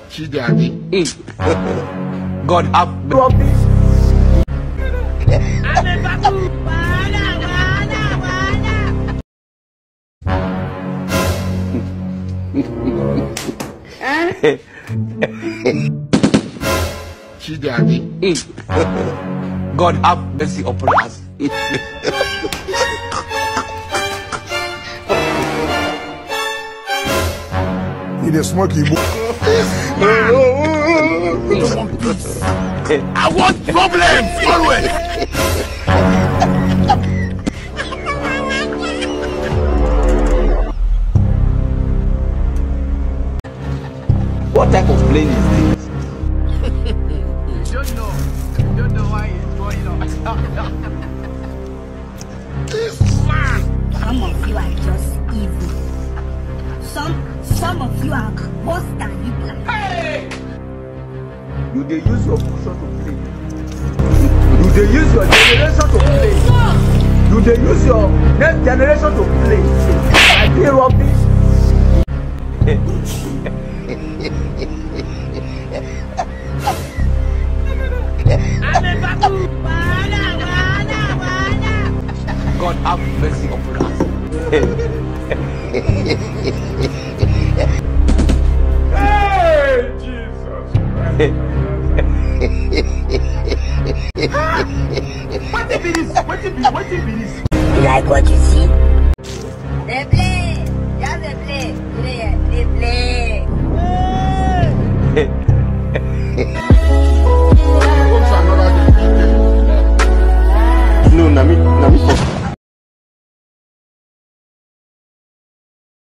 God have God have mercy upon us. He dey smoke him. I want problems always. What type of plane is this? You don't know why it's going on. Some of you are just evil. Some of you are worse than Hitler. Hey! You dey use your function to play. You dey use your generation to play. You dey use your next generation to play. I dey rubbish. God have mercy upon us. Hey, Jesus. What be this? What be this? You like what you see? They play. Just they play. They play.